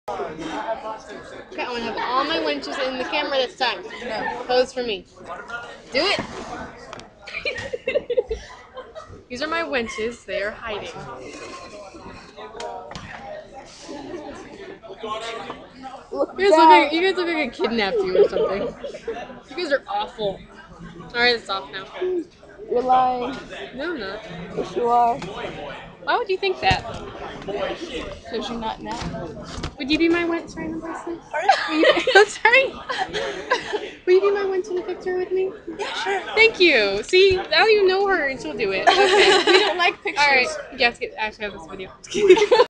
Okay, I want to have all my wenches in the camera this time. No. Pose for me. Do it! These are my wenches. They are hiding. You guys look like I kidnapped you or something. You guys are awful. Alright, it's off now. You're lying. No, I'm not. Yes, you are. Why would you think that? Because you're not now. Would you be my wench right in the bracelet? Sorry? Will you be my wench in a picture with me? Yeah, sure. Thank you. See, now you know her and she'll do it. Okay. We don't like pictures. Alright. Yes, actually, I have this video.